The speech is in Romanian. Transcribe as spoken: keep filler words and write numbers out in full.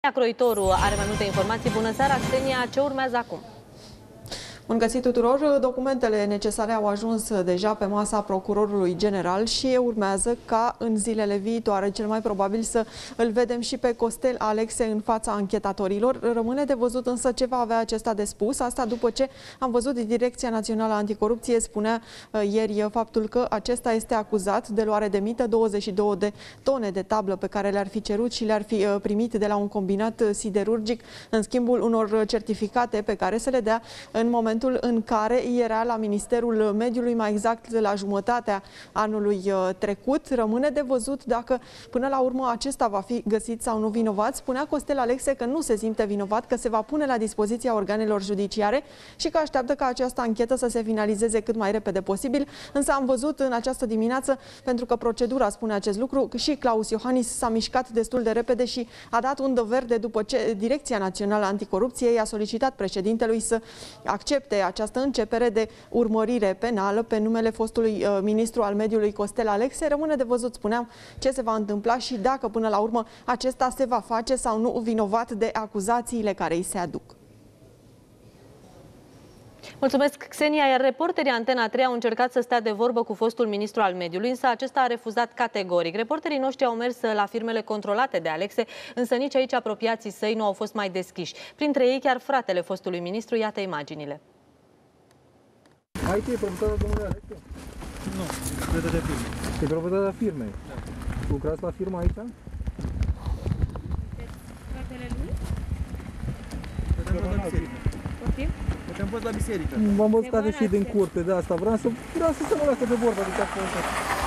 Croitoru are mai multe informații. Bună seara, Xenia, ce urmează acum? Bun găsit tuturor! Documentele necesare au ajuns deja pe masa procurorului general și urmează ca în zilele viitoare, cel mai probabil, să îl vedem și pe Costel Alexe în fața anchetatorilor. Rămâne de văzut însă ce va avea acesta de spus. Asta după ce am văzut Direcția Națională Anticorupție spunea ieri faptul că acesta este acuzat de luare de mită, douăzeci și două de tone de tablă pe care le-ar fi cerut și le-ar fi primit de la un combinat siderurgic în schimbul unor certificate pe care să le dea în momentul în care era la Ministerul Mediului, mai exact la jumătatea anului trecut. Rămâne de văzut dacă până la urmă acesta va fi găsit sau nu vinovat. Spunea Costel Alexe că nu se simte vinovat, că se va pune la dispoziția organelor judiciare și că așteaptă ca această anchetă să se finalizeze cât mai repede posibil. Însă am văzut în această dimineață, pentru că procedura spune acest lucru, și Claus Iohannis s-a mișcat destul de repede și a dat undă verde după ce Direcția Națională Anticorupție i-a solicitat președintelui să accepte această începere de urmărire penală pe numele fostului uh, ministru al mediului Costel Alexe. Rămâne de văzut, spuneam, ce se va întâmpla și dacă până la urmă acesta se va face sau nu vinovat de acuzațiile care îi se aduc. Mulțumesc, Xenia, iar reporterii Antena trei au încercat să stea de vorbă cu fostul ministru al mediului, însă acesta a refuzat categoric. Reporterii noștri au mers la firmele controlate de Alexe, însă nici aici apropiații săi nu au fost mai deschiși. Printre ei chiar fratele fostului ministru, iată imaginile. Aici e proprietarul domnului Alexe? Nu, proprietatea firmei. E proprietatea firmei? Da. Lucrați la firma aici? Fratele lui? Putem fost la biserică. Poftim? Putem fost la biserică. V-am văzut că a ieșit din curte, de asta vreau să, vreau să se mă lasă de vorbă. Adică